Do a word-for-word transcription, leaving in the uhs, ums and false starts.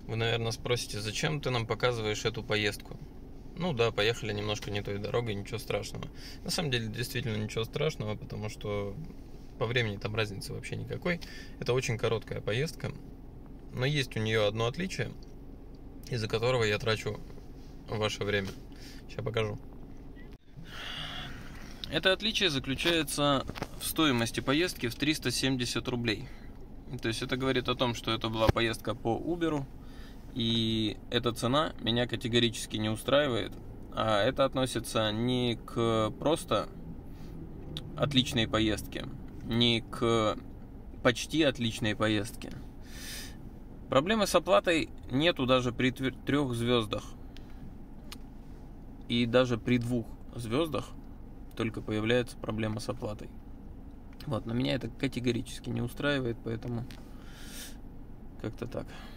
Вы, наверное, спросите, зачем ты нам показываешь эту поездку? Ну да, поехали немножко не той дорогой, ничего страшного. На самом деле, действительно ничего страшного, потому что по времени там разницы вообще никакой. Это очень короткая поездка, но есть у нее одно отличие, из-за которого я трачу ваше время. Сейчас покажу. Это отличие заключается в стоимости поездки в триста семьдесят рублей. То есть это говорит о том, что это была поездка по Uber, и эта цена меня категорически не устраивает. А это относится не к просто отличной поездке, не к почти отличной поездке. Проблемы с оплатой нету даже при трех звездах. И даже при двух звездах только появляется проблема с оплатой. Вот, но меня это категорически не устраивает, поэтому как-то так.